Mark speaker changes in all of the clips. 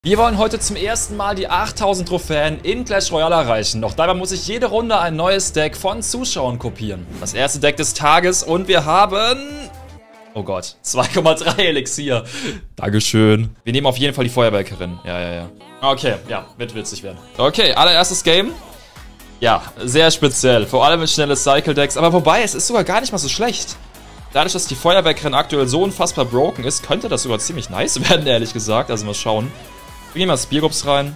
Speaker 1: Wir wollen heute zum ersten Mal die 8000 Trophäen in Clash Royale erreichen. Doch dabei muss ich jede Runde ein neues Deck von Zuschauern kopieren. Das erste Deck des Tages und wir haben... Oh Gott, 2,3 Elixier. Dankeschön. Wir nehmen auf jeden Fall die Feuerwerkerin. Ja. Okay, ja, wird witzig werden. Okay, allererstes Game. Ja, sehr speziell. Vor allem mit schnelle Cycle-Decks. Aber wobei, es ist sogar gar nicht mal so schlecht. Dadurch, dass die Feuerwerkerin aktuell so unfassbar broken ist, könnte das sogar ziemlich nice werden, ehrlich gesagt. Also mal schauen. Wir gehen mal Speargrups rein.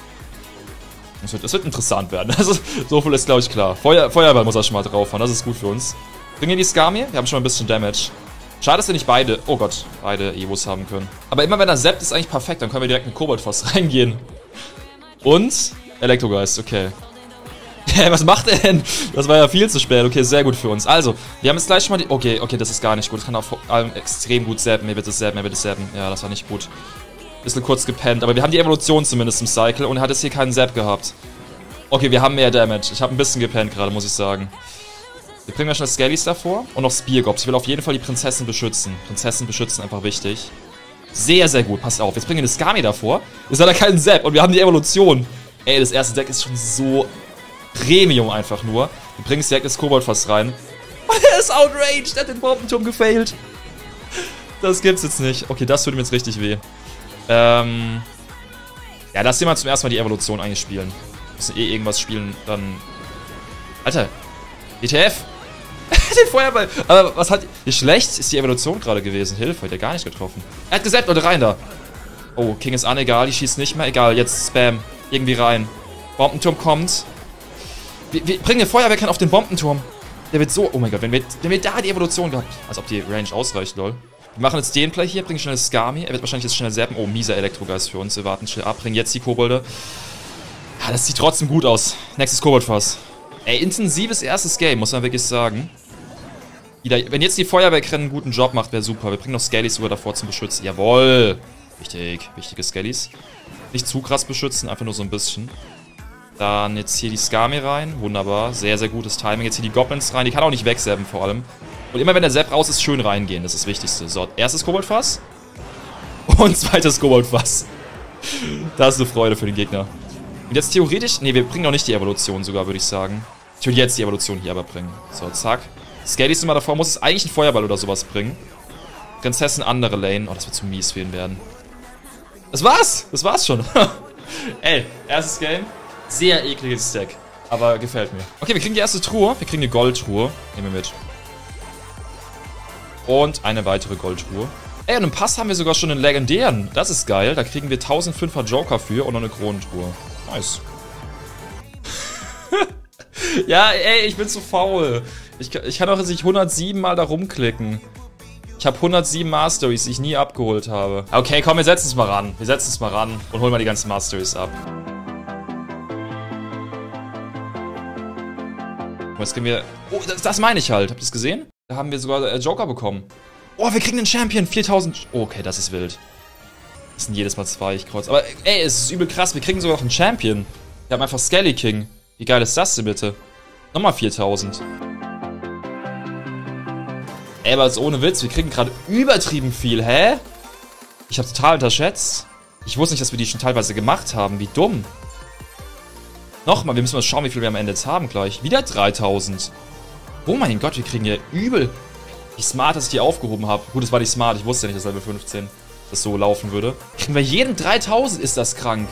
Speaker 1: Das wird interessant werden. Also, so viel ist, glaube ich, klar. Feuerball muss er schon mal drauf haben. Das ist gut für uns. Bringen wir die Skarmir? Wir haben schon mal ein bisschen Damage. Schade, dass wir nicht beide... Oh Gott, beide Evos haben können. Aber immer wenn er zappt, ist eigentlich perfekt. Dann können wir direkt mit Koboldfass reingehen. Und... Elektrogeist, okay. Was macht er denn? Das war ja viel zu spät. Okay, sehr gut für uns. Also, wir haben jetzt gleich schon mal die... Okay, das ist gar nicht gut. Das kann auch vor allem extrem gut zappen. Er wird es zappen. Ja, das war nicht gut. Bisschen kurz gepennt, aber wir haben die Evolution zumindest im Cycle und er hat jetzt hier keinen Zap gehabt. Okay, wir haben mehr Damage. Ich habe ein bisschen gepennt gerade, muss ich sagen. Wir bringen ja schon Skellies davor und noch Speargrups. Ich will auf jeden Fall die Prinzessin beschützen. Prinzessin beschützen, einfach wichtig. Sehr, sehr gut. Passt auf. Jetzt bringen wir eine Skarmir davor. Jetzt hat er keinen Zap und wir haben die Evolution. Ey, das erste Deck ist schon so Premium einfach nur. Wir bringen direkt das Koboldfass rein. Er ist outraged. Er hat den Bombenturm gefailt. Das gibt's jetzt nicht. Okay, das tut ihm jetzt richtig weh. Ja, lass dir mal zum ersten Mal die Evolution eigentlich spielen. Wir müssen eh irgendwas spielen, dann... Alter, ETF! Den Feuerball! Aber was hat... Wie schlecht ist die Evolution gerade gewesen? Hilfe, hat er gar nicht getroffen. Er hat gesappt, Leute, rein da! Oh, King ist an, egal, die schießt nicht mehr, egal, jetzt Spam. Irgendwie rein. Bombenturm kommt. Wir bringen den Feuerwehrkern auf den Bombenturm. Der wird so... Oh mein Gott, wenn wir da die Evolution gehabt... Als ob die Range ausreicht, lol. Wir machen jetzt den Play hier, bringen schnell Skarmir. Er wird wahrscheinlich jetzt schnell zappen. Oh, mieser Elektrogeist für uns. Wir warten schnell ab, bringen jetzt die Kobolde. Ja, das sieht trotzdem gut aus. Nächstes Koboldfass. Ey, intensives erstes Game, muss man wirklich sagen. Wenn jetzt die Feuerwehrkrennen einen guten Job macht, wäre super. Wir bringen noch Skellies sogar davor zum Beschützen. Jawohl. Wichtig, wichtige Skellies. Nicht zu krass beschützen, einfach nur so ein bisschen. Dann jetzt hier die Skarmir rein. Wunderbar. Sehr, sehr gutes Timing. Jetzt hier die Goblins rein. Die kann auch nicht wegzappen vor allem. Und immer wenn der Zap raus ist, schön reingehen. Das ist das Wichtigste. So, erstes Koboldfass. Und zweites Koboldfass. Das ist eine Freude für den Gegner. Und jetzt theoretisch... Ne, wir bringen noch nicht die Evolution sogar, würde ich sagen. Ich will jetzt die Evolution hier aber bringen. So, zack. Skellies immer davor. Muss es eigentlich einen Feuerball oder sowas bringen. Prinzessin andere Lane. Oh, das wird zu mies für ihn werden. Das war's! Das war's schon. Ey, erstes Game. Sehr ekliges Deck. Aber gefällt mir. Okay, wir kriegen die erste Truhe. Wir kriegen eine Goldtruhe. Nehmen wir mit. Und eine weitere Goldtruhe. Ey, und im Pass haben wir sogar schon einen legendären. Das ist geil. Da kriegen wir 1005er Joker für und noch eine Kronentruhe. Nice. Ja, ey, ich bin zu faul. Ich kann auch jetzt nicht 107 Mal da rumklicken. Ich habe 107 Masteries, die ich nie abgeholt habe. Okay, komm, wir setzen es mal ran. Wir setzen es mal ran und holen mal die ganzen Masteries ab. Jetzt kriegen wir... Oh, das meine ich halt. Habt ihr das gesehen? Da haben wir sogar Joker bekommen. Oh, wir kriegen den Champion. 4000... Oh, okay, das ist wild. Das sind jedes Mal 2, ich kreuz. Aber ey, es ist übel krass. Wir kriegen sogar noch einen Champion. Wir haben einfach Skelly King. Wie geil ist das denn bitte? Nochmal 4000. Ey, aber jetzt ohne Witz. Wir kriegen gerade übertrieben viel. Hä? Ich habe total unterschätzt. Ich wusste nicht, dass wir die schon teilweise gemacht haben. Wie dumm. Nochmal, wir müssen mal schauen, wie viel wir am Ende jetzt haben gleich. Wieder 3000. Oh mein Gott, wir kriegen hier übel. Wie smart, dass ich die aufgehoben habe. Gut, das war nicht smart. Ich wusste ja nicht, dass Level 15 das so laufen würde. Kriegen wir jeden 3000, ist das krank.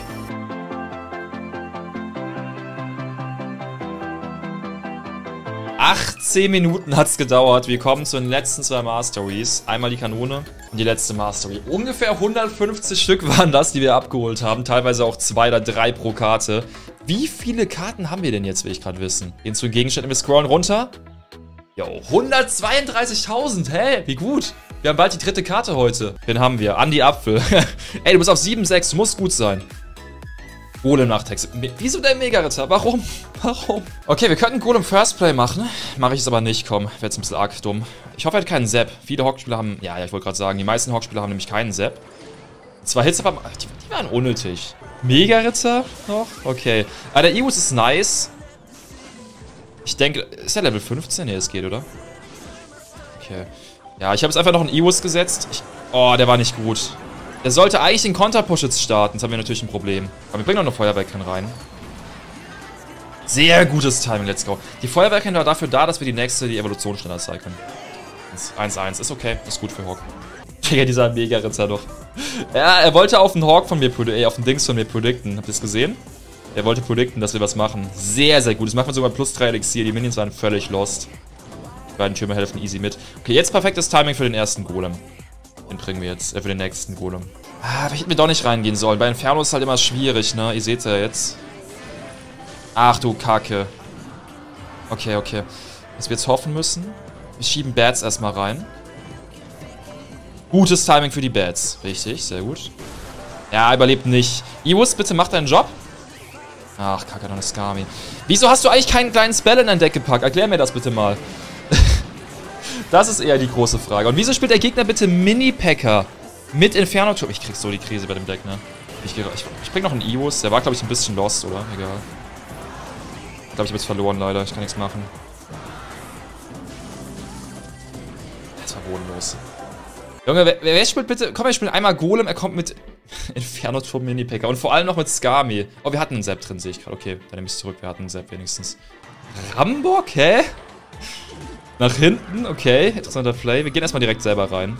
Speaker 1: ...18 Minuten hat es gedauert. Wir kommen zu den letzten 2 Masteries. Einmal die Kanone und die letzte Mastery. Ungefähr 150 Stück waren das, die wir abgeholt haben. Teilweise auch 2 oder 3 pro Karte. Wie viele Karten haben wir denn jetzt, will ich gerade wissen? Gehen zu den Gegenständen, wir scrollen runter. Jo, 132.000, hä? Wie gut. Wir haben bald die 3. Karte heute. Den haben wir, Andi Apfel. Ey, du bist auf 7,6, du musst gut sein. Golem Nachtext. Wieso der Mega-Ritter? Warum? Warum? Okay, wir könnten Golem First Play machen. Mache ich es aber nicht, komm. Wäre jetzt ein bisschen arg dumm. Ich hoffe, er hat keinen Zap. Viele Hawk-Spieler haben... Ja, ich wollte gerade sagen, die meisten Hawk-Spieler haben nämlich keinen Zap. 2 Hits, aber... Die waren unnötig. Mega-Ritter noch? Okay. Aber der Ius ist nice. Ich denke... Ist der Level 15? Ne, es geht, oder? Okay. Ja, ich habe jetzt einfach noch einen Ius gesetzt. Oh, der war nicht gut. Der sollte eigentlich den Konterpush jetzt starten. Jetzt haben wir natürlich ein Problem. Aber wir bringen noch eine Feuerwehrkin rein. Sehr gutes Timing, let's go. Die Feuerwehrkin war dafür da, dass wir die Evolution schneller cyclen. 1-1, ist okay, ist gut für Hawk. Digga, dieser Mega-Ritter doch. Ja, er wollte auf den Hawk von mir, auf den Dings von mir predikten. Habt ihr es gesehen? Er wollte predikten, dass wir was machen. Sehr, sehr gut. Das macht man sogar plus 3 Elixier. Die Minions waren völlig lost. Die beiden Türme helfen easy mit. Okay, jetzt perfektes Timing für den ersten Golem. Den bringen wir jetzt, für den nächsten Golem. Ah, aber ich hätte mir doch nicht reingehen sollen. Bei Inferno ist halt immer schwierig, ne? Ihr seht es ja jetzt. Ach du Kacke. Okay, okay. Was wir jetzt hoffen müssen, wir schieben Bats erstmal rein. Gutes Timing für die Bats. Richtig, sehr gut. Ja, überlebt nicht. Iwus, bitte mach deinen Job. Ach, Kacke, noch eine Skami. Wieso hast du eigentlich keinen kleinen Spell in dein Deck gepackt? Erklär mir das bitte mal. Das ist eher die große Frage. Und wieso spielt der Gegner bitte Mini-Packer mit Inferno-Turm? Ich krieg so die Krise bei dem Deck, ne? Ich bring noch einen Iwus. Der war, glaube ich, ein bisschen lost, oder? Egal. Ich glaube, ich habe jetzt verloren, leider. Ich kann nichts machen. Das war bodenlos. Junge, wer spielt bitte... Komm, wir spielen einmal Golem. Er kommt mit Inferno-Turm Mini-Packer. Und vor allem noch mit Skami. Oh, wir hatten einen Sepp drin, sehe ich gerade. Okay, dann nehme ich es zurück. Wir hatten einen Sepp wenigstens. Rambock? Hä? Nach hinten? Okay, interessanter Play. Wir gehen erstmal direkt selber rein.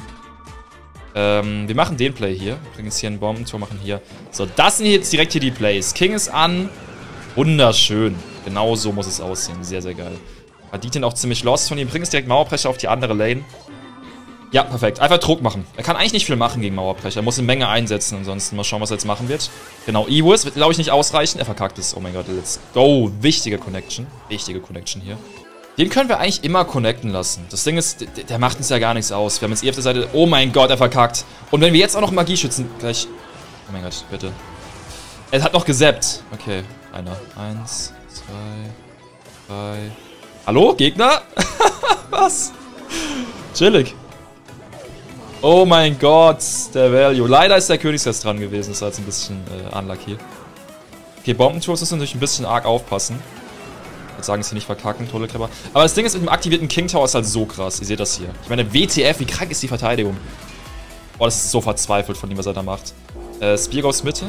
Speaker 1: Wir machen den Play hier. Wir bringen jetzt hier einen Bombentor, machen hier. So, das sind jetzt direkt hier die Plays. King ist an. Wunderschön. Genau so muss es aussehen. Sehr, sehr geil. Aditien auch ziemlich lost von ihm. Bringen jetzt direkt Mauerbrecher auf die andere Lane. Ja, perfekt. Einfach Druck machen. Er kann eigentlich nicht viel machen gegen Mauerbrecher. Er muss eine Menge einsetzen. Ansonsten mal schauen, was er jetzt machen wird. Genau, Iwis wird, glaube ich, nicht ausreichen. Er verkackt es. Oh mein Gott, let's go. Wichtige Connection. Wichtige Connection hier. Den können wir eigentlich immer connecten lassen. Das Ding ist, der macht uns ja gar nichts aus. Wir haben jetzt auf der Seite... Oh mein Gott, er verkackt. Und wenn wir jetzt auch noch Magieschützen gleich... Oh mein Gott, bitte. Er hat noch gesappt. Okay, einer. 1, 2, 3... Hallo, Gegner? Was? Chillig. Oh mein Gott, der Value. Leider ist der Königsfest dran gewesen. Das war jetzt ein bisschen unlucky. Okay, Bombentours müssen natürlich ein bisschen arg aufpassen. Ich würde sagen, dass sie nicht verkacken, tolle Kleber. Aber das Ding ist, mit dem aktivierten King Tower ist halt so krass. Ihr seht das hier. Ich meine, WTF, wie krank ist die Verteidigung? Boah, das ist so verzweifelt von ihm, was er da macht. Spear aus Mitte.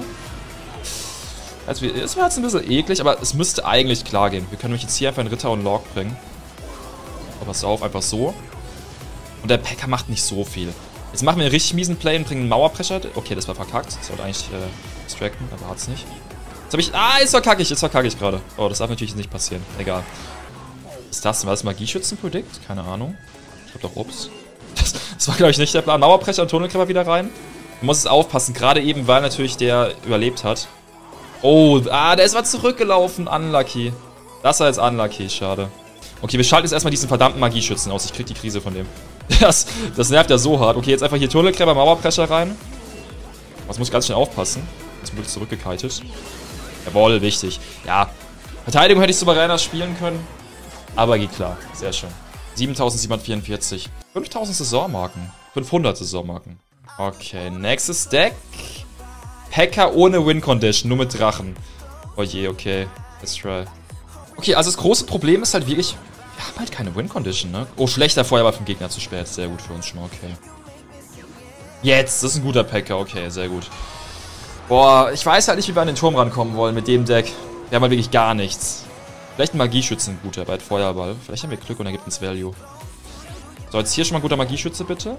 Speaker 1: Also, es war jetzt ein bisschen eklig, aber es müsste eigentlich klar gehen. Wir können nämlich jetzt hier einfach einen Ritter und Lord bringen. Oh, pass auf, einfach so. Und der Packer macht nicht so viel. Jetzt machen wir einen richtig miesen Play und bringen einen Mauerprescher. Okay, das war verkackt. Das sollte eigentlich distracten, aber hat's nicht. Jetzt habe ich... Ah, jetzt verkacke ich gerade. Oh, das darf natürlich nicht passieren. Egal. Was ist das denn? War das Magieschützen-Predict? Keine Ahnung. Ich hab doch Ups. Das war, glaube ich, nicht der Plan. Mauerbrecher und Tunnelkrabber wieder rein. Man muss es aufpassen, gerade eben, weil natürlich der überlebt hat. Oh, der ist mal zurückgelaufen. Unlucky. Das war jetzt unlucky, schade. Okay, wir schalten jetzt erstmal diesen verdammten Magieschützen aus. Ich krieg die Krise von dem. Das nervt ja so hart. Okay, jetzt einfach hier Tunnelkrabber, Mauerprescher rein. Was muss ich ganz schnell aufpassen. Zum Glück zurückgekitet. Jawohl, wichtig. Ja, Verteidigung hätte ich souveräner spielen können. Aber geht klar. Sehr schön. 7744. 5000 Saisonmarken. 500 Saisonmarken. Okay, nächstes Deck. Packer ohne Win-Condition, nur mit Drachen. Oh je, okay. Let's try. Okay, also das große Problem ist halt wirklich... Wir haben halt keine Win-Condition, ne? Oh, schlechter Feuerball vom Gegner zu spät. Sehr gut für uns schon mal, okay. Jetzt, das ist ein guter Packer, okay, sehr gut. Boah, ich weiß halt nicht, wie wir an den Turm rankommen wollen mit dem Deck. Wir haben halt wirklich gar nichts. Vielleicht ein Magieschützen, ein guter, bei Feuerball. Vielleicht haben wir Glück und er gibt uns Value. So, jetzt hier schon mal ein guter Magieschütze, bitte.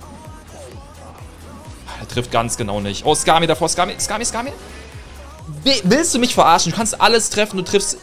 Speaker 1: Er trifft ganz genau nicht. Oh, Skami davor, Skami. Willst du mich verarschen? Du kannst alles treffen, du triffst...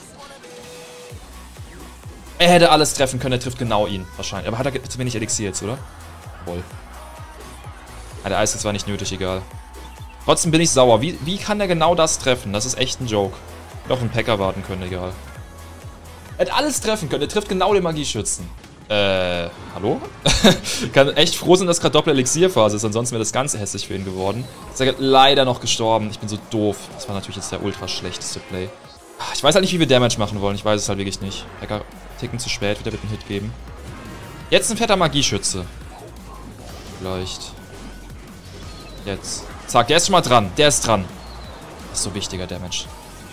Speaker 1: Er hätte alles treffen können, er trifft genau ihn, wahrscheinlich. Aber hat er zu wenig Elixier jetzt, oder? Jawohl. Ja, der Eis war nicht nötig, egal. Trotzdem bin ich sauer. Wie kann er genau das treffen? Das ist echt ein Joke. Hätte auf einen Packer warten können, egal. Er hätte alles treffen können, er trifft genau den Magieschützen. Hallo? Kann echt froh sein, dass gerade Doppel-Elixier-Phase ist, ansonsten wäre das ganz hässlich für ihn geworden. Ist er leider noch gestorben. Ich bin so doof. Das war natürlich jetzt der ultra schlechteste Play. Ich weiß halt nicht, wie wir Damage machen wollen. Ich weiß es halt wirklich nicht. Packer ticken zu spät, wird er mit einem Hit geben. Jetzt ein fetter Magieschütze. Vielleicht. Jetzt. Zack, der ist schon mal dran. Der ist dran. Das ist so wichtiger Damage.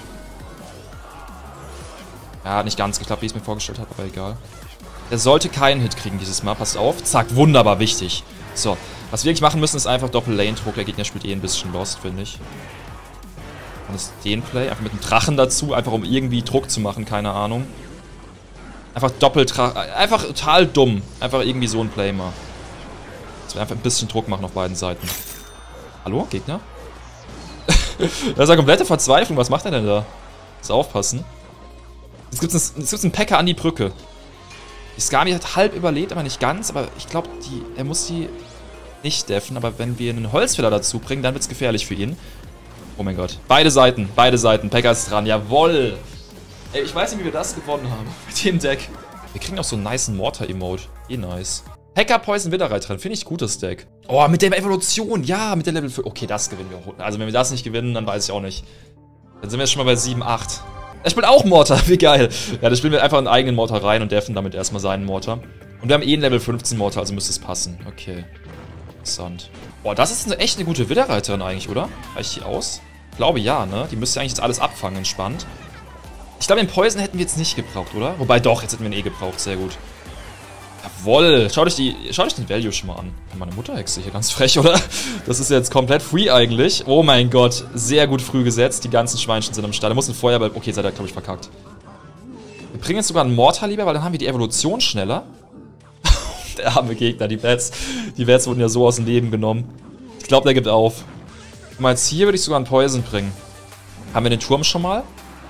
Speaker 1: Ja, hat nicht ganz geklappt, wie ich es mir vorgestellt habe, aber egal. Der sollte keinen Hit kriegen dieses Mal. Passt auf. Zack, wunderbar, wichtig. So. Was wir eigentlich machen müssen, ist einfach Doppel-Lane-Druck. Der Gegner spielt eh ein bisschen Lost, finde ich. Und das ist den Play. Einfach mit einem Drachen dazu. Einfach um irgendwie Druck zu machen. Keine Ahnung. Einfach Doppeldrachen. Einfach total dumm. Einfach irgendwie so ein Play mal. Dass wir einfach ein bisschen Druck machen auf beiden Seiten. Hallo, Gegner? Das ist eine komplette Verzweiflung. Was macht er denn da? Muss aufpassen. Jetzt gibt's einen Packer an die Brücke. Die Skami hat halb überlebt, aber nicht ganz. Aber ich glaube, er muss die nicht deffen. Aber wenn wir einen Holzfäller dazu bringen, dann wird es gefährlich für ihn. Oh mein Gott. Beide Seiten. Packer ist dran. Jawoll. Ey, ich weiß nicht, wie wir das gewonnen haben. Mit dem Deck. Wir kriegen auch so einen nicen Mortar-Emote. Eh nice. Hacker Poison Widerreiterin. Finde ich gutes Deck. Oh, mit der Evolution. Ja, mit der Level 5. Okay, das gewinnen wir auch. Also, wenn wir das nicht gewinnen, dann weiß ich auch nicht. Dann sind wir jetzt schon mal bei 7, 8. Er spielt auch Mortar. Wie geil. Ja, dann spielen wir einfach einen eigenen Mortar rein und deffen damit erstmal seinen Mortar. Und wir haben eh einen Level 15 Mortar, also müsste es passen. Okay. Interessant. Boah, das ist echt eine gute Widerreiterin eigentlich, oder? Reicht die aus? Ich glaube ja, ne? Die müsste eigentlich jetzt alles abfangen, entspannt. Ich glaube, den Poison hätten wir jetzt nicht gebraucht, oder? Wobei doch, jetzt hätten wir ihn eh gebraucht. Sehr gut. Jawoll. Schaut euch den Value schon mal an. Meine Mutterhexe hier, ganz frech, oder? Das ist jetzt komplett free eigentlich. Oh mein Gott. Sehr gut früh gesetzt. Die ganzen Schweinchen sind am Start. Da muss ein Feuerball... Okay, seid ihr, glaube ich, verkackt. Wir bringen jetzt sogar einen Mortar lieber, weil dann haben wir die Evolution schneller. Der arme Gegner, die Bats wurden ja so aus dem Leben genommen. Ich glaube, der gibt auf. Guck mal, jetzt hier würde ich sogar einen Poison bringen. Haben wir den Turm schon mal?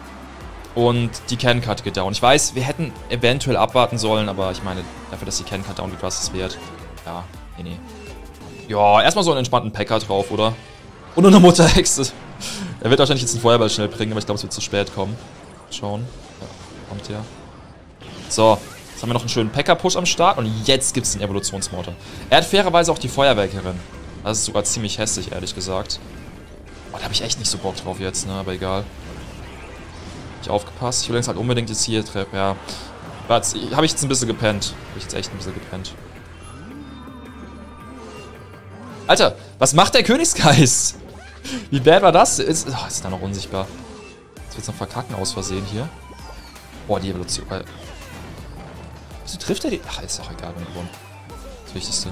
Speaker 1: Und die Cannon-Cut geht down. Ich weiß, wir hätten eventuell abwarten sollen, aber ich meine, dafür, dass die Cannon-Cut down geht, was es wert. Ja, nee. Ja, erstmal so einen entspannten Packer drauf, oder? Und nur eine Mutterhexe. Er wird wahrscheinlich jetzt einen Feuerball schnell bringen, aber ich glaube, es wird zu spät kommen. Schauen. Ja, kommt her. So, jetzt haben wir noch einen schönen Packer-Push am Start und jetzt gibt es den Evolutionsmortar. Er hat fairerweise auch die Feuerwerkerin. Das ist sogar ziemlich hässlich, ehrlich gesagt. Oh, da habe ich echt nicht so Bock drauf jetzt, ne? Aber egal. Ich aufgepasst. Ich will jetzt halt unbedingt jetzt hier treffen. Ja. Habe ich jetzt ein bisschen gepennt. Habe ich jetzt echt ein bisschen gepennt. Alter, was macht der Königsgeist? Wie bad war das? Ist da noch unsichtbar. Jetzt wird's noch verkacken aus Versehen hier. Boah, die Evolution. Wieso trifft er die? Ach, ist auch egal, wenn wir gewonnen. Das Wichtigste.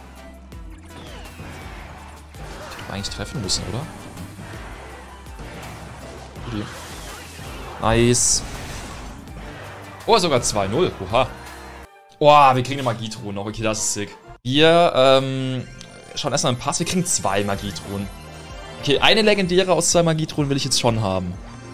Speaker 1: Ich hätte eigentlich treffen müssen, oder? Gut. Nice. Oh, sogar 2-0. Oha. Oh, wir kriegen eine Magietruhe noch. Okay, das ist sick. Wir schauen erstmal einen Pass. Wir kriegen 2 Magietruhen. Okay, eine legendäre aus 2 Magietruhen will ich jetzt schon haben.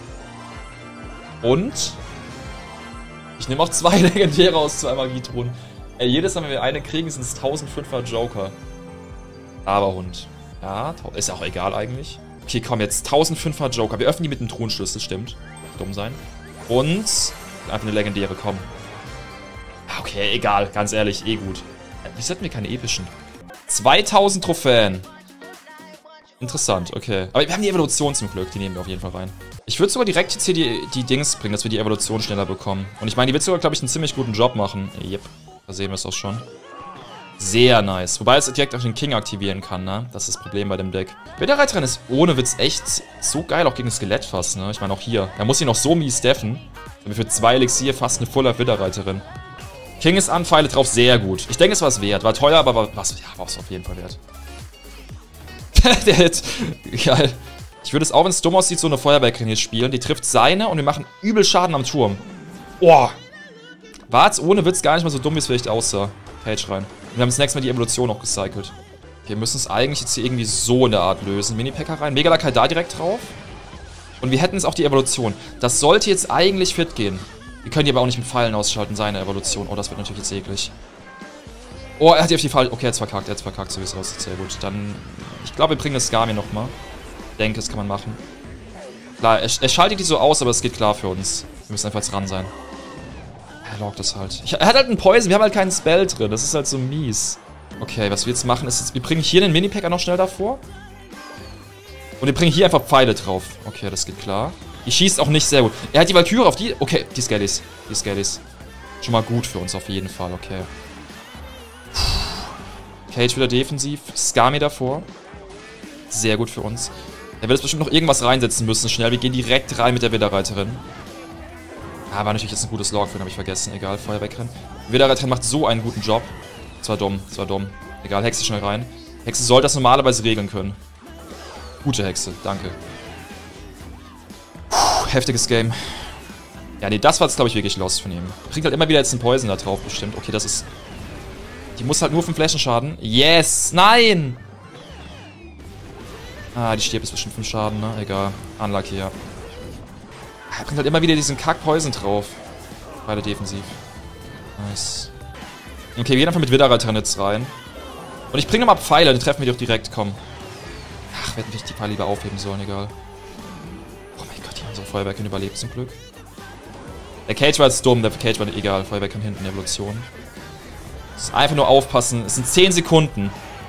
Speaker 1: Und ich nehme auch 2 legendäre aus 2 Magietruhen. Ey, jedes Mal, wenn wir eine kriegen, sind es 1500 Joker. Aber Hund. Ja, ist ja auch egal eigentlich. Okay, komm, jetzt 1500 Joker. Wir öffnen die mit einem Truhenschlüssel, stimmt. Dumm sein. Und einfach eine legendäre kommen. Okay, egal, ganz ehrlich, eh gut. Wieso hatten wir keine epischen? 2000 Trophäen. Interessant, okay. Aber wir haben die Evolution zum Glück, die nehmen wir auf jeden Fall rein. Ich würde sogar direkt jetzt hier die Dings bringen, dass wir die Evolution schneller bekommen. Und ich meine, die wird sogar, glaube ich, einen ziemlich guten Job machen. Yep, da sehen wir es auch schon. Sehr nice. Wobei es direkt auch den King aktivieren kann, ne? Das ist das Problem bei dem Deck. Widerreiterin ist ohne Witz echt so geil, auch gegen das Skelett fast, ne? Ich meine auch hier. Er muss ihn noch so mies deffen. Dann haben wir für 2 Elixier fast eine Full-Life Widerreiterin. King ist an, Pfeile drauf, sehr gut. Ich denke, es war es wert. War teuer, aber war es auf jeden Fall wert. Der Hit. Geil. Ich würde es auch, wenn es dumm aussieht, so eine Feuerwehrkrin hier spielen. Die trifft seine und wir machen übel Schaden am Turm. Boah. War jetzt ohne Witz gar nicht mal so dumm, wie es vielleicht aussah. Page rein. Und wir haben das nächste Mal die Evolution noch gecycelt. Wir müssen es eigentlich jetzt hier irgendwie so in der Art lösen. Mini-Packer rein. Megalakai da direkt drauf. Und wir hätten jetzt auch die Evolution. Das sollte jetzt eigentlich fit gehen. Wir können die aber auch nicht mit Pfeilen ausschalten, seine Evolution. Oh, das wird natürlich jetzt eklig. Oh, er hat die auf die Fall. Okay, er hat's verkackt, so wie es aussieht. Sehr gut. Dann, ich glaube, wir bringen das Skami nochmal. Ich denke, das kann man machen. Klar, er schaltet die so aus, aber es geht klar für uns. Wir müssen einfach jetzt ran sein. Er lockt das halt. Er hat halt einen Poison, wir haben halt keinen Spell drin. Das ist halt so mies. Okay, was wir jetzt machen, ist jetzt, wir bringen hier den Mini-Packer noch schnell davor. Und wir bringen hier einfach Pfeile drauf. Okay, das geht klar. Die schießt auch nicht sehr gut. Er hat die Valkyrie auf die... Okay, die Skellies. Die Skellies. Schon mal gut für uns auf jeden Fall, okay. Cage wieder defensiv. Skami davor. Sehr gut für uns. Er wird jetzt bestimmt noch irgendwas reinsetzen müssen, schnell. Wir gehen direkt rein mit der Widerreiterin. Ah, war natürlich jetzt ein gutes Log für ihn, habe ich vergessen. Egal, Feuer wegrennen. Widerreiterin macht so einen guten Job. Das war dumm, das war dumm. Egal, Hexe schnell rein. Hexe soll das normalerweise regeln können. Gute Hexe, danke. Puh, heftiges Game. Ja, nee, das war jetzt, glaube ich, wirklich lost von ihm. Kriegt halt immer wieder jetzt einen Poison da drauf, bestimmt. Okay, das ist... Die muss halt nur 5 Flächenschaden. Yes! Nein! Ah, die stirbt jetzt bestimmt 5 Schaden, ne? Egal. Unlucky, ja. Er bringt halt immer wieder diesen Kack-Poison drauf. Beide defensiv. Nice. Okay, wir gehen einfach mit Widderer-Tanitz rein. Und ich bringe nochmal Pfeile, die treffen wir doch direkt, komm. Ach, wir hätten vielleicht die Pfeile lieber aufheben sollen, egal. Oh mein Gott, die haben so Feuerwerk überlebt zum Glück. Der Cage war jetzt dumm, der Cage war nicht egal. Feuerwerk kann hinten, Evolution. Das ist einfach nur aufpassen. Es sind 10 Sekunden.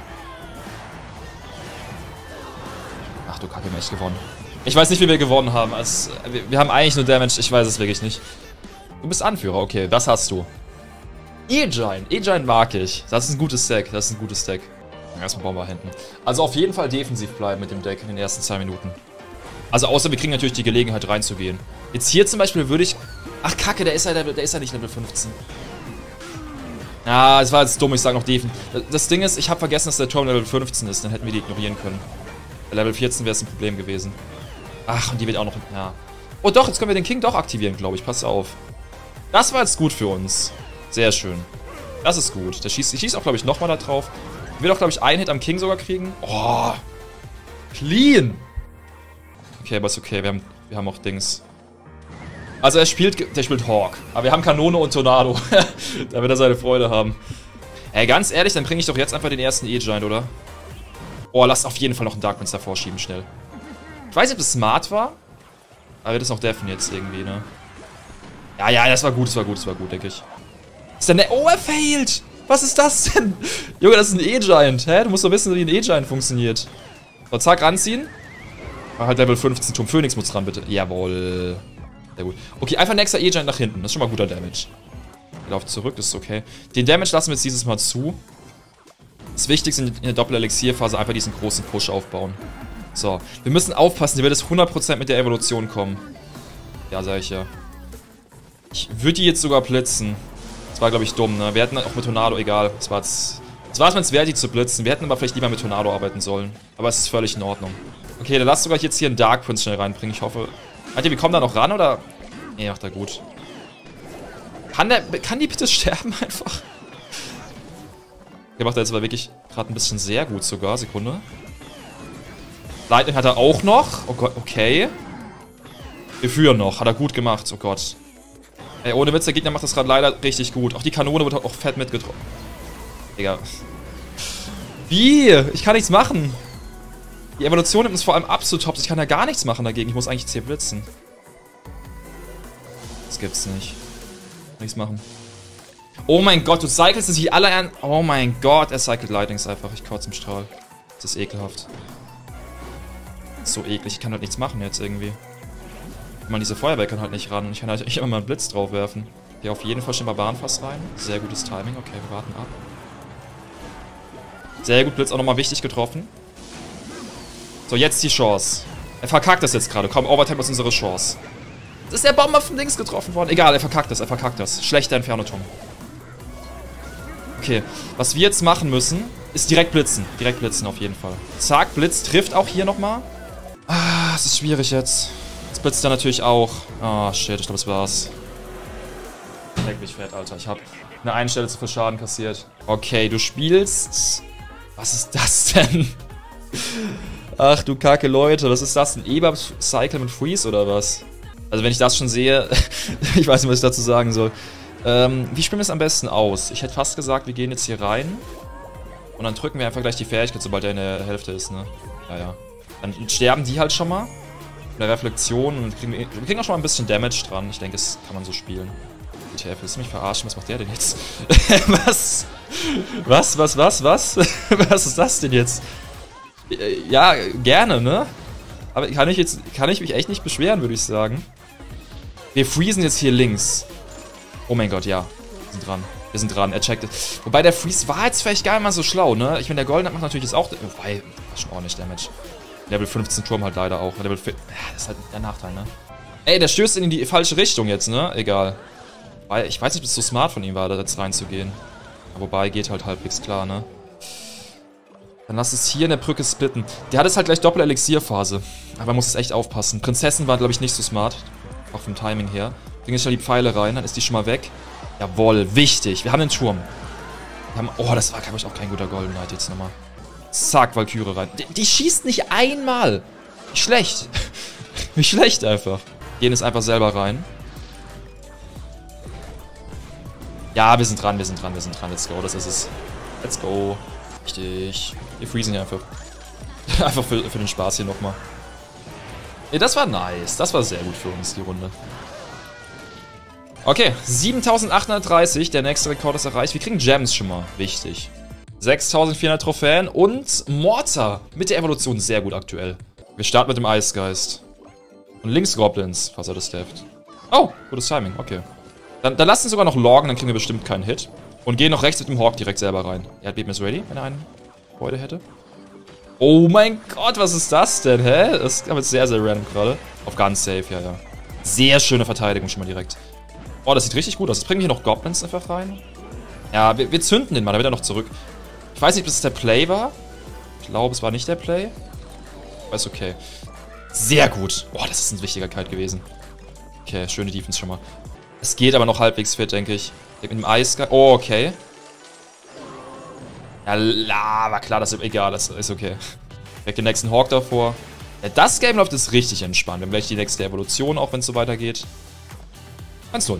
Speaker 1: Ach du Kacke, wir haben echt gewonnen. Ich weiß nicht, wie wir gewonnen haben. Also, wir haben eigentlich nur Damage, ich weiß es wirklich nicht. Du bist Anführer, okay, das hast du. E-Giant, E-Giant mag ich. Das ist ein gutes Deck, das ist ein gutes Deck. Erstmal Bomber hinten. Also auf jeden Fall defensiv bleiben mit dem Deck in den ersten 2 Minuten. Also außer wir kriegen natürlich die Gelegenheit reinzugehen. Jetzt hier zum Beispiel würde ich... Ach Kacke, der ist ja nicht Level 15. Ja, es war jetzt dumm, ich sage noch Defen. Das Ding ist, ich habe vergessen, dass der Turm Level 15 ist, dann hätten wir die ignorieren können. Bei Level 14 wäre es ein Problem gewesen. Ach, und die wird auch noch... Ja. Oh doch, jetzt können wir den King doch aktivieren, glaube ich. Pass auf. Das war jetzt gut für uns. Sehr schön. Das ist gut. Der schießt auch, glaube ich, nochmal da drauf. Will auch, glaube ich, einen Hit am King sogar kriegen. Oh. Clean. Okay, aber ist okay. Wir haben auch Dings. Also der spielt Hawk. Aber wir haben Kanone und Tornado. Da wird er seine Freude haben. Ey, ganz ehrlich, dann bringe ich doch jetzt einfach den ersten E-Giant, oder? Oh, lass auf jeden Fall noch einen Dark Prince davor schieben, schnell. Ich weiß nicht, ob das smart war. Aber wir das noch deffen jetzt irgendwie, ne? Ja, das war gut, denke ich. Ist denn der... Oh, er failed! Was ist das denn? Junge, das ist ein E-Giant. Hä? Du musst doch wissen, wie ein E-Giant funktioniert. So, zack, ranziehen. Halt Level 15 Turm Phoenix muss ran, bitte. Jawohl. Sehr gut. Okay, einfach nächster E-Giant nach hinten. Das ist schon mal guter Damage. Wir laufen zurück, das ist okay. Den Damage lassen wir jetzt dieses Mal zu. Das Wichtigste in der Doppel-Elixier-Phase einfach diesen großen Push aufbauen. So, wir müssen aufpassen, hier wird es 100% mit der Evolution kommen. Ja, sag ich ja. Ich würde die jetzt sogar blitzen. Das war, glaube ich, dumm, ne? Wir hätten auch mit Tornado, egal. Es war mir jetzt wert, die zu blitzen. Wir hätten aber vielleicht lieber mit Tornado arbeiten sollen. Aber es ist völlig in Ordnung. Okay, dann lass sogar jetzt hier einen Dark Prince schnell reinbringen. Ich hoffe... Alter, wir kommen da noch ran, oder? Nee, macht er gut. Kann die bitte sterben einfach? Der macht er jetzt aber wirklich gerade ein bisschen sehr gut sogar. Sekunde. Lightning hat er auch noch. Oh Gott, okay. Wir führen noch. Hat er gut gemacht. Oh Gott. Ey, ohne Witz, der Gegner macht das gerade leider richtig gut. Auch die Kanone wird auch fett mitgetroffen. Digga. Wie? Ich kann nichts machen. Die Evolution nimmt uns vor allem absolut top. Ich kann ja gar nichts machen dagegen. Ich muss eigentlich C blitzen. Das gibt's nicht. Nichts machen. Oh mein Gott, du cyclest sich alle an. Oh mein Gott, er cycelt Lightnings einfach. Ich kotze im Strahl. Das ist ekelhaft. Das ist so eklig. Ich kann halt nichts machen jetzt irgendwie. Man, diese Feuerwehr kann halt nicht ran. Und ich kann halt nicht immer mal einen Blitz drauf werfen. Hier auf jeden Fall schon Barbarenfass rein. Sehr gutes Timing. Okay, wir warten ab. Sehr gut, Blitz auch nochmal wichtig getroffen. So, jetzt die Chance. Er verkackt das jetzt gerade. Komm, Overtime ist unsere Chance. Das ist der Bomber von links getroffen worden. Egal, er verkackt das. Schlechter Inferno-Turm. Okay, was wir jetzt machen müssen, ist direkt blitzen. Direkt blitzen auf jeden Fall. Zack, Blitz trifft auch hier nochmal. Ah, es ist schwierig jetzt. Jetzt blitzt er natürlich auch. Ah, shit, ich glaube, das war's. Leck mich fett, Alter. Ich habe eine Einstelle zu viel Schaden kassiert. Okay, du spielst... Was ist das denn? Ach du Kacke, Leute. Was ist das? Ein E-Bub-Cycle mit Freeze oder was? Also wenn ich das schon sehe... ich weiß nicht, was ich dazu sagen soll. Wie spielen wir es am besten aus? Ich hätte fast gesagt, wir gehen jetzt hier rein. Und dann drücken wir einfach gleich die Fähigkeit, sobald er in der Hälfte ist, ne? Ja. Dann sterben die halt schon mal. Mit der Reflexion. Und wir kriegen auch schon mal ein bisschen Damage dran. Ich denke, das kann man so spielen. WTF, willst du mich verarschen? Was macht der denn jetzt? Was? Was? Was ist das denn jetzt? Ja, gerne, ne? Aber kann ich mich echt nicht beschweren, würde ich sagen. Wir freezen jetzt hier links. Oh mein Gott, ja. Wir sind dran. Er checkt es. Wobei der Freeze war jetzt vielleicht gar nicht mal so schlau, ne? Ich meine, der Golden macht natürlich jetzt auch... Wobei, das ist schon ordentlich Damage. Level 15 Turm halt leider auch. Level 4... Ja, das ist halt der Nachteil, ne? Ey, der stößt in die falsche Richtung jetzt, ne? Egal. Weil ich weiß nicht, ob es so smart von ihm war, da jetzt reinzugehen. Wobei, geht halt halbwegs klar, ne? Dann lass es hier in der Brücke splitten. Der hat jetzt halt gleich Doppel-Elixier-Phase. Aber man muss es echt aufpassen. Prinzessin war, glaube ich, nicht so smart. Auch vom Timing her. Bring jetzt schon die Pfeile rein, dann ist die schon mal weg. Jawohl, wichtig. Wir haben den Turm. Wir haben, oh, das war, glaube ich, auch kein guter Golden Knight jetzt nochmal. Zack, Valkyrie rein. Die schießt nicht einmal. Wie schlecht. Wie schlecht einfach. Gehen es einfach selber rein. Ja, wir sind dran, wir sind dran, wir sind dran. Let's go, das ist es. Let's go. Richtig. Wir freezen hier einfach. Einfach für den Spaß hier nochmal. Ja, das war nice. Das war sehr gut für uns, die Runde. Okay, 7830. Der nächste Rekord ist erreicht. Wir kriegen Gems schon mal. Wichtig. 6400 Trophäen und Mortar mit der Evolution sehr gut aktuell. Wir starten mit dem Eisgeist. Und links Goblins, falls er das stafft. Oh, gutes Timing, okay. Dann lass ihn sogar noch loggen, dann kriegen wir bestimmt keinen Hit. Und gehen noch rechts mit dem Hawk direkt selber rein. Er hat Beben is ready, wenn er einen Freude hätte. Oh mein Gott, was ist das denn, hä? Das ist aber sehr, sehr random gerade. Auf ganz safe, ja, ja. Sehr schöne Verteidigung schon mal direkt. Oh, das sieht richtig gut aus. Jetzt bringen wir hier noch Goblins einfach rein. Ja, wir zünden den mal, da wird er noch zurück. Ich weiß nicht, ob das der Play war. Ich glaube, es war nicht der Play. Aber ist okay. Sehr gut. Boah, das ist ein wichtiger Kite gewesen. Okay, schöne Defense schon mal. Es geht aber noch halbwegs fit, denke ich. Mit dem Eisgeist. Oh, okay. Ja, war klar, das ist egal, das ist okay. Direkt den nächsten Hawk davor. Ja, das Game läuft jetzt richtig entspannt. Wir haben gleich die nächste Evolution, auch wenn es so weitergeht. 1-0.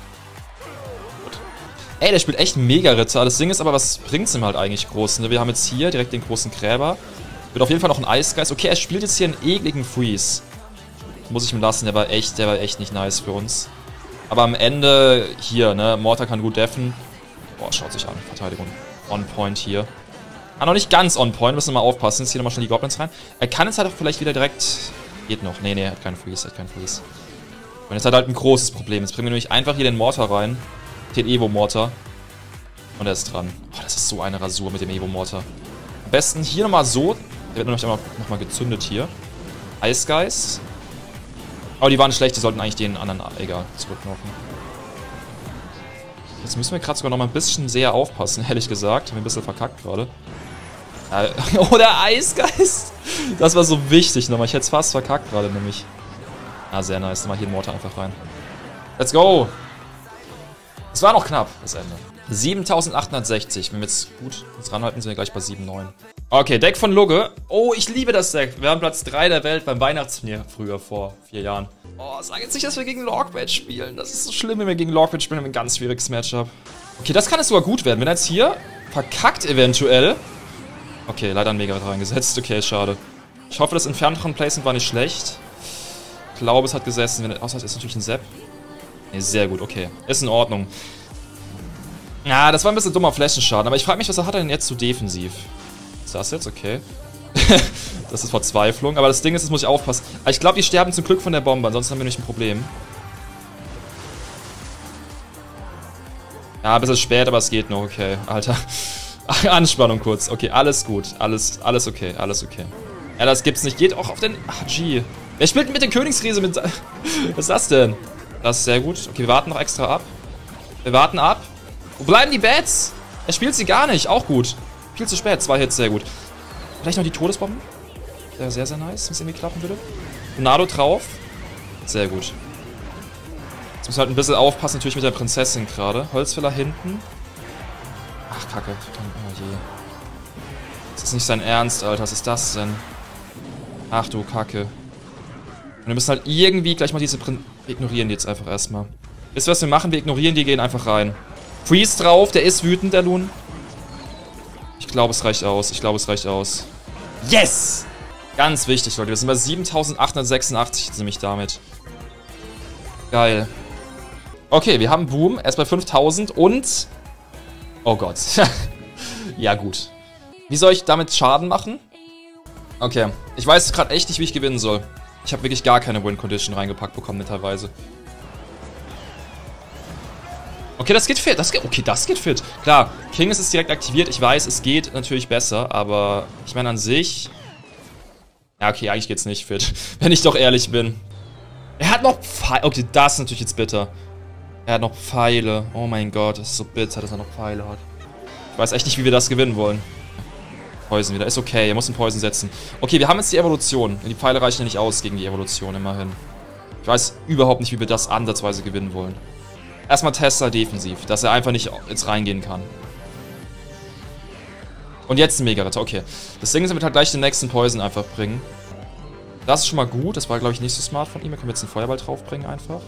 Speaker 1: Ey, der spielt echt Mega-Ritter. Das Ding ist aber, was bringt es ihm halt eigentlich groß? Ne? Wir haben jetzt hier direkt den großen Gräber. Wird auf jeden Fall noch ein Eisgeist. Okay, er spielt jetzt hier einen ekligen Freeze. Muss ich ihm lassen, der war echt nicht nice für uns. Aber am Ende hier, ne, Mortar kann gut deffen. Boah, schaut sich an. Verteidigung. On point hier. Ah, noch nicht ganz on point. Müssen wir mal aufpassen. Jetzt hier nochmal schon die Goblins rein. Er kann jetzt halt auch vielleicht wieder direkt... Geht noch. Nee, er hat keinen Freeze. Und jetzt hat er halt ein großes Problem. Jetzt bringen wir nämlich einfach hier den Mortar rein. Den Evo-Mortar. Und er ist dran. Oh, das ist so eine Rasur mit dem Evo-Mortar. Am besten hier nochmal so. Der wird nämlich nochmal gezündet hier. Eisgeist. Aber die waren schlecht. Die sollten eigentlich den anderen... Egal, zurückknochen. Jetzt müssen wir gerade sogar noch mal ein bisschen sehr aufpassen, ehrlich gesagt. Haben wir ein bisschen verkackt gerade. Oh, der Eisgeist! Das war so wichtig nochmal. Ich hätte es fast verkackt gerade nämlich. Ah, sehr nice. Mal hier den Mortar einfach rein. Let's go! Es war noch knapp, das Ende. 7860. Wenn wir jetzt gut uns ranhalten, sind wir gleich bei 7,9. Okay, Deck von Lugge. Oh, ich liebe das Deck. Wir haben Platz 3 der Welt beim Weihnachtsturnier früher, vor 4 Jahren. Oh, sag jetzt nicht, dass wir gegen Logbat spielen. Das ist so schlimm, wenn wir gegen Logbat spielen. Wir haben ein ganz schwieriges Matchup. Okay, das kann jetzt sogar gut werden. Wenn er jetzt hier verkackt eventuell. Okay, leider ein Mega reingesetzt. Okay, schade. Ich hoffe, das entfernteren Placement war nicht schlecht. Ich glaube, es hat gesessen. Außer es ist natürlich ein Sepp. Ne, sehr gut, okay. Ist in Ordnung. Ja, das war ein bisschen dummer Flächenschaden. Aber ich frage mich, was hat er denn jetzt so defensiv? Ist das jetzt? Okay. Das ist Verzweiflung. Aber das Ding ist, das muss ich aufpassen. Aber ich glaube, die sterben zum Glück von der Bombe. Ansonsten haben wir nämlich ein Problem. Ja, ein bisschen spät, aber es geht noch. Okay, Alter. Anspannung kurz. Okay, alles gut. Alles okay, alles okay. Ja, das gibt's nicht. Geht auch auf den... Ach, G. Wer spielt denn mit der Königsriese mit... Was ist das denn? Das ist sehr gut. Okay, wir warten noch extra ab. Wir warten ab. Wo bleiben die Bats? Er spielt sie gar nicht. Auch gut. Viel zu spät. 2 Hits, sehr gut. Vielleicht noch die Todesbomben. Wäre sehr, sehr nice, wenn es irgendwie klappen würde. Tornado drauf. Sehr gut. Jetzt muss halt ein bisschen aufpassen, natürlich mit der Prinzessin gerade. Holzfäller hinten. Ach, Kacke. Oh je. Das ist nicht sein Ernst, Alter. Was ist das denn? Ach du Kacke. Und wir müssen halt irgendwie gleich mal diese Wir ignorieren die jetzt einfach erstmal. Wisst ihr, was wir machen? Wir ignorieren die, gehen einfach rein. Freeze drauf, der ist wütend, der Loon. Ich glaube, es reicht aus. Ich glaube, es reicht aus. Yes! Ganz wichtig, Leute. Wir sind bei 7886 jetzt nämlich damit. Geil. Okay, wir haben Boom. Erst bei 5000 und... Oh Gott. Ja, gut. Wie soll ich damit Schaden machen? Okay. Ich weiß gerade echt nicht, wie ich gewinnen soll. Ich habe wirklich gar keine Win-Condition reingepackt bekommen, netterweise. Okay, das geht fit. Okay, das geht fit. Klar, King ist es direkt aktiviert. Ich weiß, es geht natürlich besser, aber ich meine an sich... Ja, okay, eigentlich geht's nicht fit, wenn ich doch ehrlich bin. Er hat noch Pfeile. Okay, das ist natürlich jetzt bitter. Er hat noch Pfeile. Oh mein Gott, das ist so bitter, dass er noch Pfeile hat. Ich weiß echt nicht, wie wir das gewinnen wollen. Poison wieder. Ist okay, er muss einen Poison setzen. Okay, wir haben jetzt die Evolution. Die Pfeile reichen ja nicht aus gegen die Evolution, immerhin. Ich weiß überhaupt nicht, wie wir das ansatzweise gewinnen wollen. Erstmal Tesla defensiv, dass er einfach nicht jetzt reingehen kann. Und jetzt ein Mega-Ritter, okay. Das Ding ist, er wird halt gleich den nächsten Poison einfach bringen. Das ist schon mal gut. Das war, glaube ich, nicht so smart von ihm. Wir können jetzt einen Feuerball draufbringen einfach.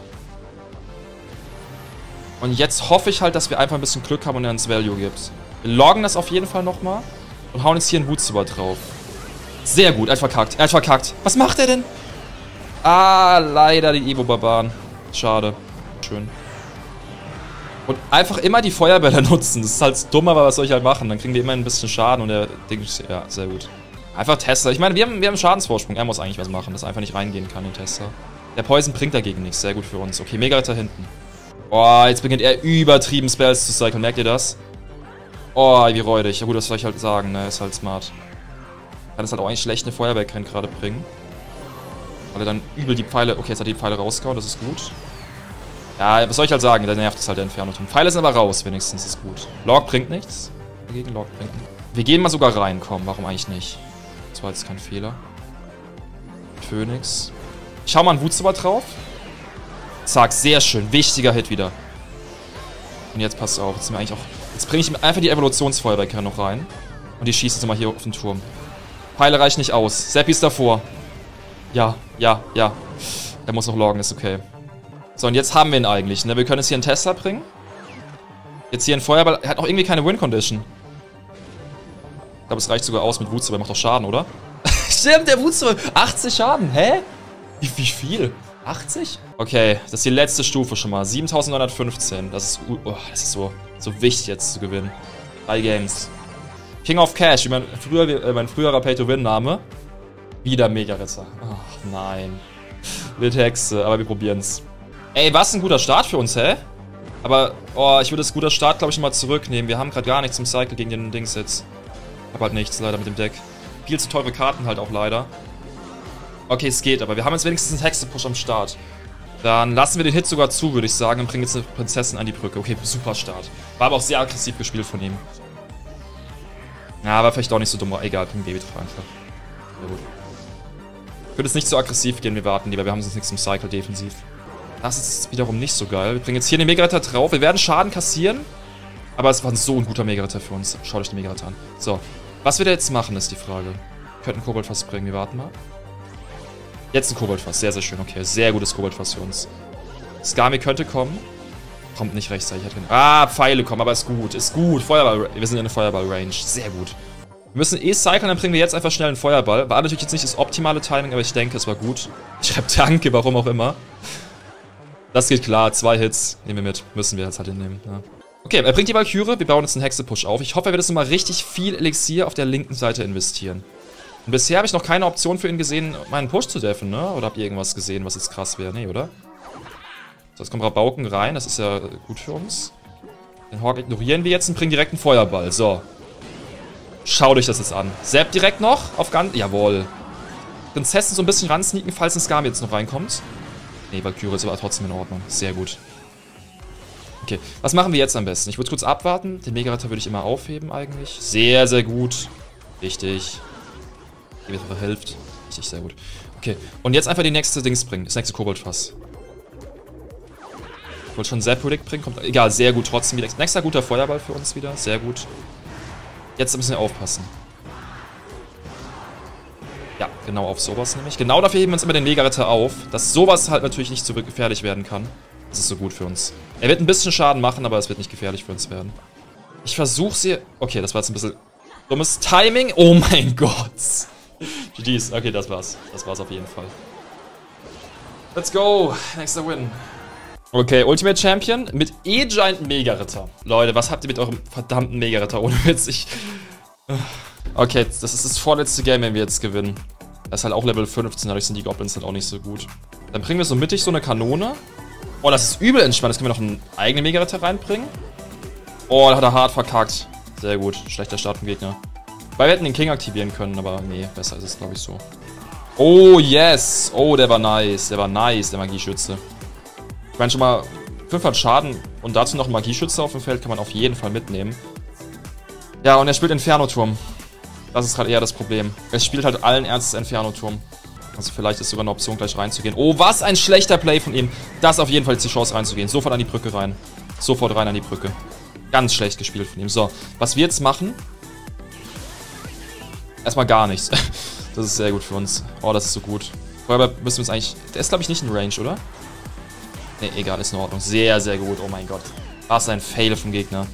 Speaker 1: Und jetzt hoffe ich halt, dass wir einfach ein bisschen Glück haben und er uns Value gibt. Wir loggen das auf jeden Fall nochmal. Und hauen jetzt hier einen Wutzuber drauf. Sehr gut, er hat verkackt. Er hat verkackt. Was macht er denn? Ah, leider die Evo-Barbaren. Schade. Schön. Und einfach immer die Feuerbälle nutzen. Das ist halt dumm, aber was soll ich halt machen? Dann kriegen die immer ein bisschen Schaden und der Ding ist... Ja, sehr gut. Einfach Tesla. Ich meine, wir haben Schadensvorsprung. Er muss eigentlich was machen, dass er einfach nicht reingehen kann in Tesla. Der Poison bringt dagegen nichts. Sehr gut für uns. Okay, Mega-Ritter hinten. Oh, jetzt beginnt er übertrieben Spells zu cyclen. Merkt ihr das? Oh, wie räudig. Ja gut, das soll ich halt sagen, ne? Ist halt smart. Kann es halt auch eigentlich schlecht eine Feuerwehrkern gerade bringen. Weil er dann übel die Pfeile... Okay, jetzt hat er die Pfeile rausgehauen, das ist gut. Ja, was soll ich halt sagen? Der nervt es halt der Inferno-Turm. Pfeile sind aber raus, wenigstens. Das ist gut. Log bringt nichts. Dagegen Log bringt nichts. Wir gehen mal sogar rein, komm. Warum eigentlich nicht? Das war jetzt kein Fehler. Phoenix. Ich hau mal einen Wutzuber drauf. Zack, sehr schön. Wichtiger Hit wieder. Und jetzt passt auf. Jetzt sind wir eigentlich auch... Jetzt bringe ich ihm einfach die Evolutionsfeuerwerker noch rein. Und die schießen jetzt mal hier auf den Turm. Pfeile reichen nicht aus. Seppi ist davor. Ja, ja, ja. Er muss noch loggen, ist okay. So, und jetzt haben wir ihn eigentlich, ne? Wir können jetzt hier einen Tesla bringen. Jetzt hier einen Feuerball. Er hat auch irgendwie keine Win-Condition. Ich glaube, es reicht sogar aus mit Wutzuber. Er macht doch Schaden, oder? Stimmt, der Wutzuber. 80 Schaden. Hä? Wie viel? 80? Okay, das ist die letzte Stufe schon mal. 7915. Das ist so wichtig jetzt zu gewinnen. 3 Games. King of Cash, wie mein früherer Pay-to-Win-Name. Wieder Mega-Ritter. Ach nein. Wild Hexe, aber wir probieren's. Ey, was ein guter Start für uns, hä? Aber, oh, ich würde das guter Start, glaube ich, mal zurücknehmen. Wir haben gerade gar nichts im Cycle gegen den Dings jetzt. Hab halt nichts, leider, mit dem Deck. Viel zu teure Karten halt auch leider. Okay, es geht, aber wir haben jetzt wenigstens einen Hexe-Push am Start. Dann lassen wir den Hit sogar zu, würde ich sagen, und bringen jetzt eine Prinzessin an die Brücke. Okay, super Start. War aber auch sehr aggressiv gespielt von ihm. Ja, war vielleicht auch nicht so dumm. Egal, bring Baby drauf einfach. Sehr gut. Ich würde jetzt nicht so aggressiv gehen, wir warten lieber. Wir haben sonst nichts im Cycle defensiv. Das ist wiederum nicht so geil. Wir bringen jetzt hier den Mega-Ritter drauf. Wir werden Schaden kassieren. Aber es war so ein guter Mega-Ritter für uns. Schaut euch den Mega-Ritter an. So. Was wir da jetzt machen, ist die Frage. Wir könnten Koboldfass bringen. Wir warten mal. Jetzt ein Koboldfass. Sehr, sehr schön. Okay, sehr gutes Koboldfass für uns. Skami könnte kommen. Kommt nicht rechtzeitig. Ah, Pfeile kommen, aber ist gut. Ist gut. Feuerball. Wir sind in der Feuerball-Range. Sehr gut. Wir müssen cyclen, dann bringen wir jetzt einfach schnell einen Feuerball. War natürlich jetzt nicht das optimale Timing, aber ich denke, es war gut. Ich schreibe Danke, warum auch immer. Das geht klar. 2 Hits. Nehmen wir mit. Müssen wir jetzt halt hinnehmen. Ja. Okay, er bringt die Valkyrie. Wir bauen jetzt einen Hexe-Push auf. Ich hoffe, er wird jetzt nochmal richtig viel Elixier auf der linken Seite investieren. Und bisher habe ich noch keine Option für ihn gesehen, meinen Push zu deffen, ne? Oder habt ihr irgendwas gesehen, was jetzt krass wäre? Nee, oder? So, jetzt kommt Rabauken rein. Das ist ja gut für uns. Den Hawk ignorieren wir jetzt und bringen direkt einen Feuerball. So. Schaut euch das jetzt an. Sepp direkt noch auf ganz... Jawohl. Prinzessin so ein bisschen ransneaken, falls ein Skami jetzt noch reinkommt. Nee, Valkyrie ist aber trotzdem in Ordnung. Sehr gut. Okay, was machen wir jetzt am besten? Ich würde kurz abwarten. Den Mega-Ritter würde ich immer aufheben eigentlich. Sehr, sehr gut. Richtig. Die wird hilft. Richtig, sehr gut. Okay, und jetzt einfach die nächste Dings bringen. Das nächste Koboldfass. Ich wollte schon Sepp Predict bringen. Kommt, egal, sehr gut trotzdem wieder. Nächster guter Feuerball für uns wieder. Sehr gut. Jetzt müssen wir aufpassen. Ja, genau auf sowas nämlich. Genau dafür heben wir uns immer den Mega-Ritter auf, dass sowas halt natürlich nicht so gefährlich werden kann. Das ist so gut für uns. Er wird ein bisschen Schaden machen, aber es wird nicht gefährlich für uns werden. Ich versuche sie... Okay, das war jetzt ein bisschen dummes Timing. Oh mein Gott. GG's. Okay, das war's. Das war's auf jeden Fall. Let's go. Nächster Win. Okay, Ultimate Champion mit E-Giant Mega-Ritter. Leute, was habt ihr mit eurem verdammten Mega-Ritter? Ohne Witz, Okay, das ist das vorletzte Game, wenn wir jetzt gewinnen. Das ist halt auch Level 15, dadurch sind die Goblins halt auch nicht so gut. Dann bringen wir so mittig so eine Kanone. Oh, das ist übel entspannt. Jetzt können wir noch einen eigenen Mega-Ritter reinbringen. Oh, da hat er hart verkackt. Sehr gut. Schlechter Start vom Gegner. Weil wir hätten den King aktivieren können, aber nee, besser ist es, glaube ich, so. Oh, yes. Oh, der war nice. Der war nice, der Magieschütze. Ich meine schon mal 500 Schaden und dazu noch ein Magieschütze auf dem Feld kann man auf jeden Fall mitnehmen. Ja, und er spielt Inferno-Turm. Das ist gerade eher das Problem. Es spielt halt allen Ernstes Inferno-Turm. Also vielleicht ist sogar eine Option, gleich reinzugehen. Oh, was ein schlechter Play von ihm. Das ist auf jeden Fall die Chance reinzugehen. Sofort an die Brücke rein. Sofort rein an die Brücke. Ganz schlecht gespielt von ihm. So, was wir jetzt machen... Erstmal gar nichts. Das ist sehr gut für uns. Oh, das ist so gut. Vorher müssen wir uns eigentlich... Der ist, glaube ich, nicht in Range, oder? Ne, egal, ist in Ordnung. Sehr, sehr gut. Oh mein Gott. Was ein Fail vom Gegner.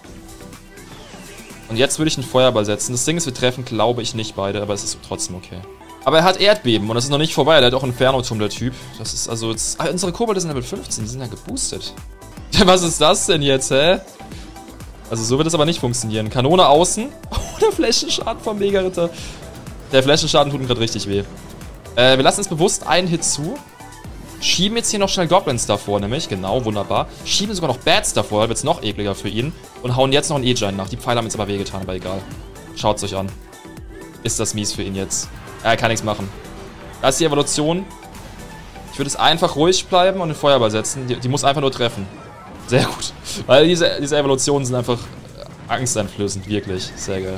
Speaker 1: Und jetzt würde ich einen Feuerball setzen. Das Ding ist, wir treffen, glaube ich, nicht beide, aber es ist trotzdem okay. Aber er hat Erdbeben und das ist noch nicht vorbei. Er hat auch Inferno-Turm, der Typ. Das ist also jetzt... Ah, unsere Kobolde sind Level 15. Die sind ja geboostet. Was ist das denn jetzt, hä? Also so wird es aber nicht funktionieren. Kanone außen. Oh, der Flächenschaden vom Mega-Ritter. Der Flächenschaden tut ihm gerade richtig weh. Wir lassen uns bewusst einen Hit zu. Schieben jetzt hier noch schnell Goblins davor, nämlich. Genau, wunderbar. Schieben sogar noch Bats davor, da wird es noch ekliger für ihn. Und hauen jetzt noch einen E-Giant nach. Die Pfeile haben jetzt aber wehgetan, aber egal. Schaut's euch an. Ist das mies für ihn jetzt. Er kann nichts machen. Da ist die Evolution. Ich würde es einfach ruhig bleiben und den Feuerball setzen. Die muss einfach nur treffen. Sehr gut. Weil diese Evolutionen sind einfach angsteinflößend, wirklich. Sehr geil.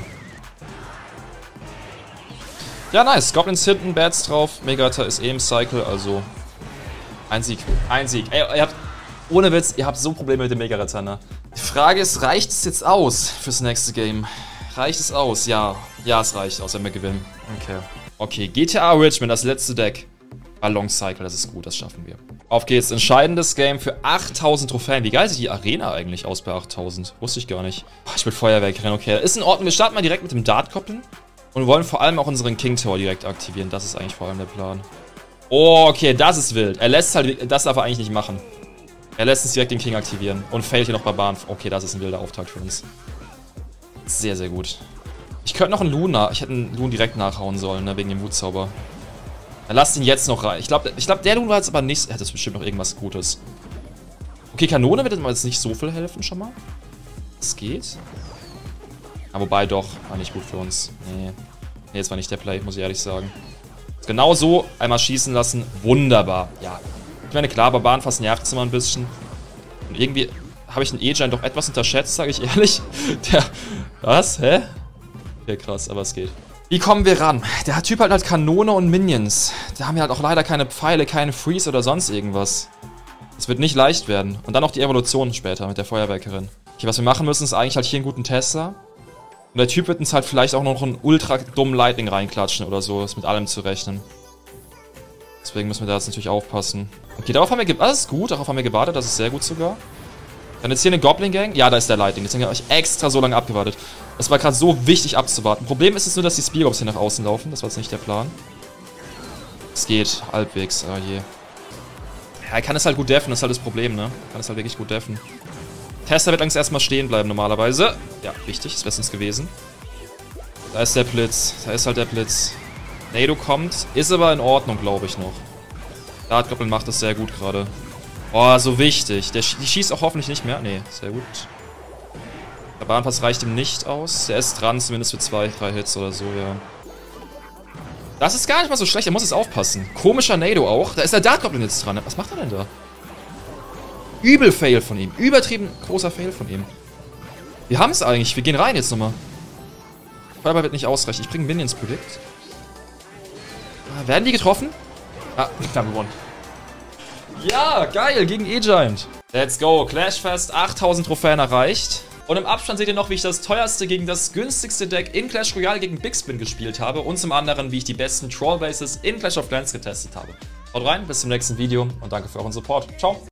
Speaker 1: Ja, nice. Goblins hinten, Bats drauf. Megata ist eh im Cycle, also... Ein Sieg. Ein Sieg. Ey, ihr habt... Ohne Witz, ihr habt so Probleme mit dem Mega-Ritter, ne? Die Frage ist, reicht es jetzt aus fürs nächste Game? Reicht es aus? Ja. Ja, es reicht aus, wenn wir gewinnen. Okay. Okay, GTA Richmond, das letzte Deck. Ballon Cycle, das ist gut, das schaffen wir. Auf geht's, entscheidendes Game für 8000 Trophäen. Wie geil sieht die Arena eigentlich aus bei 8000? Wusste ich gar nicht. Ich will Feuerwerk rennen, okay. Ist in Ordnung, wir starten mal direkt mit dem Dart-Koppeln. Und wir wollen vor allem auch unseren King Tower direkt aktivieren. Das ist eigentlich vor allem der Plan. Oh, okay, das ist wild. Er lässt halt, das darf er eigentlich nicht machen. Er lässt uns direkt den King aktivieren. Und fällt hier noch Barbaren. Okay, das ist ein wilder Auftakt für uns. Sehr, sehr gut. Ich könnte noch einen Loon ich hätte einen Loon direkt nachhauen sollen, ne, wegen dem Wutzauber. Dann lasst ihn jetzt noch rein. Ich glaube, der Loon war jetzt aber nicht... Er hat jetzt bestimmt noch irgendwas Gutes. Okay, Kanone wird jetzt nicht so viel helfen schon mal. Es geht. Aber wobei doch, war nicht gut für uns. Nee. Nee, das war nicht der Play, muss ich ehrlich sagen. Genau so, einmal schießen lassen. Wunderbar. Ja. Ich meine, klar, Barbarenfass nervt es immer ein bisschen. Und irgendwie habe ich den E-Giant doch etwas unterschätzt, sage ich ehrlich. Der... Was? Hä? Okay, krass, aber es geht. Wie kommen wir ran? Der Typ hat halt Kanone und Minions. Da haben wir halt auch leider keine Pfeile, keine Freeze oder sonst irgendwas. Das wird nicht leicht werden. Und dann noch die Evolution später mit der Feuerwerkerin. Okay, was wir machen müssen, ist eigentlich halt hier einen guten Tesla. Und der Typ wird uns halt vielleicht auch noch einen ultra dummen Lightning reinklatschen oder so. Ist mit allem zu rechnen. Deswegen müssen wir da jetzt natürlich aufpassen. Okay, darauf haben wir gewartet. Das ist gut, darauf haben wir gewartet. Das ist sehr gut sogar. Dann jetzt hier eine Goblin Gang. Ja, da ist der Lightning. Deswegen habe ich extra so lange abgewartet. Es war gerade so wichtig abzuwarten. Problem ist jetzt nur, dass die Speargobs hier nach außen laufen. Das war jetzt nicht der Plan. Es geht. Halbwegs. Oh je. Ja, er kann es halt gut deffen. Das ist halt das Problem, ne? Er kann es halt wirklich gut deffen. Tester wird langsam erstmal stehen bleiben normalerweise. Ja, wichtig. Das wäre es uns gewesen. Da ist der Blitz. Da ist halt der Blitz. Nado kommt. Ist aber in Ordnung, glaube ich noch. Dart Goblin macht das sehr gut gerade. Oh, so wichtig. Die schießt auch hoffentlich nicht mehr. Nee, sehr gut. Der Bahnpass reicht ihm nicht aus. Der ist dran, zumindest für 2, 3 Hits oder so, ja. Das ist gar nicht mal so schlecht, er muss jetzt aufpassen. Komischer Nado auch. Da ist der Dart Goblin jetzt dran. Was macht er denn da? Übel Fail von ihm. Übertrieben großer Fail von ihm. Wir haben es eigentlich. Wir gehen rein jetzt nochmal. Feuerball wird nicht ausreichen. Ich bringe Minions Predict. Werden die getroffen? Ah, wir haben gewonnen. Ja, geil, gegen E-Giant. Let's go, Clashfest, 8000 Trophäen erreicht. Und im Abstand seht ihr noch, wie ich das teuerste gegen das günstigste Deck in Clash Royale gegen Big Spin gespielt habe. Und zum anderen, wie ich die besten Troll Bases in Clash of Clans getestet habe. Haut rein, bis zum nächsten Video und danke für euren Support. Ciao.